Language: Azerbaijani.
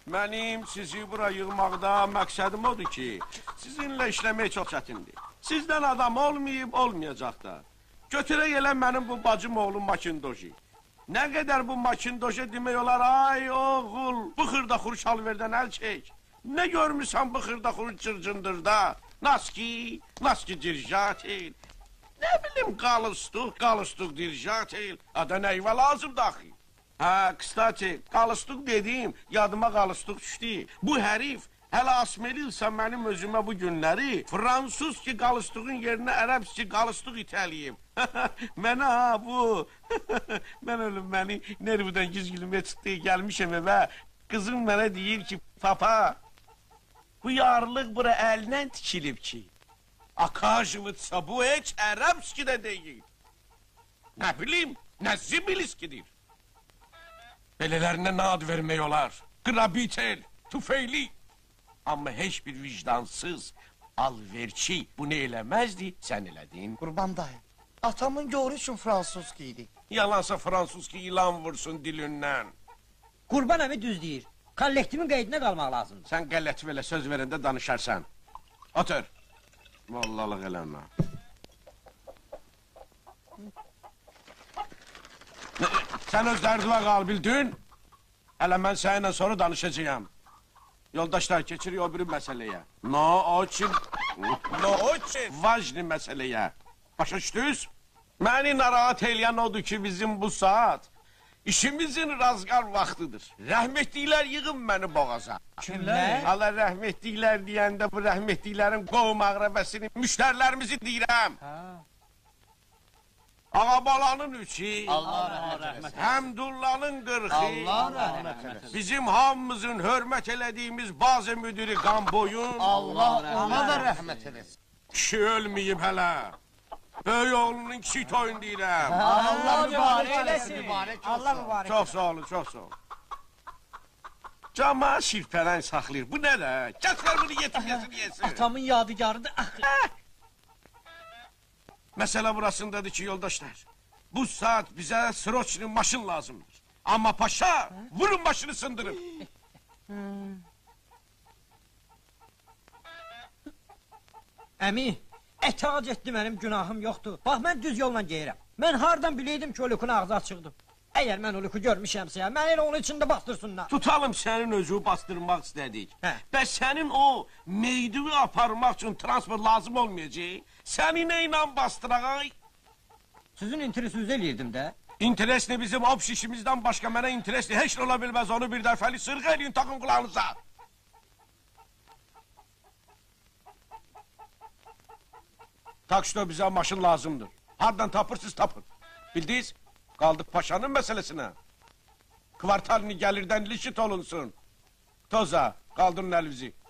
Mənim sizi bura yığmaqda məqsədim odur ki, sizinlə işləmək çox çətindir. Sizdən adam olmayıb, olmayacaq da. Götürək elə mənim bu bacım oğlum Makindoji. Nə qədər bu Makindoji demək olar, ay oğul, bu xırda xuruş alverdən əl çək. Nə görmüsən bu xırda xuruş cırcındırda? Naski dirjatel. Nə bilim, qalıstuq dirjatel. Ada nəyvə lazım daxil. Hə, kıstati, qalıstuq dediyim, yadıma qalıstuq düşdü. Bu hərif, hələ asmelilsə mənim özümə bu günləri fransuz ki qalıstuğun yerinə ərəb ki qalıstuq itəliyim. Mənə ha, bu. Mən ölüm, məni nervdən güzgülümə çıxdı, gəlmişəm evə. Qızım mənə deyir ki, papa, bu yarlıq bura əlindən tikilib ki. Akajıvıtsa bu heç ərəbski də deyil. Nə bilim, nə zibiliskidir. Belələrinə nə ad vermək olar? Qrabitel, tüfeyli. Amma heç bir vicdansız, alverçi bunu eləməzdi, sən elədin. Qurban dayı, atamın göğrü üçün fransız giydi. Yalansa fransız ki ilan vursun dilindən. Qurban əmi düz deyir. Kollektivin qeydinə qalmaq lazımdır. Sən qəlləti belə söz verəndə danışarsan. Otur. Vallalıq eləmə. Sən öz dərdivə qal, bildin? Hələ mən səninlə sonra danışacağım. Yoldaşlar, keçirik o biri məsələyə. No için vajni məsələyə. Başa düşdünüz? Məni narahat eləyən odur ki, bizim bu saat işimizin razgar vaxtıdır. Rəhmətliklər yığın məni boğaza. Kimlər? Allah rəhmətliklər deyəndə bu rəhmətliklərin qovum ağrəbəsini, müştərilərimizi deyirəm. Ağabalanın üçü, Həmdullanın qırxı, bizim hamımızın hörmət elədiyimiz bazı müdürü Qamboyun, Ona da rəhmət eləsin. kişi ölməyib hələ. Böyük oğlunun kişi toyun deyirəm. Allah mübarək eləsin. Allah mübarək. Çox sağ olun, çox sağ olun. Cama şirpələn saxlayır. Bu nə də? Kəslər bunu yesin. Atamın yadigarıdır. Məsələ burasındadır ki, yoldaşlar. Bu saat bizə sroçlu maşın lazımdır. Amma paşa, vurun maşını sındırın. Əmi, etac etdi mənim günahım yoxdur. Bax, mən düz yolla geyirəm. Mən hardan biləydim ki, o lükün ağzı açıqdır. Əgər mən o lükü görmüşəmsə, mən elə onun içində bastırsınlar. Tutalım sənin özü bastırmaq istədik. Hə. Sənin o meydivi aparmaq üçün transport lazım olmayacaq. Səni nə ilə bastıraq? Sizin interesinizi eləyirdim də. İnteresli bizim obş işimizdən başqa mənə interesli heç nə ola bilməz. Onu bir dəfəli sırğa eləyin, takın qulağınıza. Takşda bizə maşın lazımdır. Hardan tapırsınız tapın. Bildiniz? Qaldık paşanın məsələsinə. Kvartalini gəlirdən lişit olunsun. Toza, qaldırın əlinizi.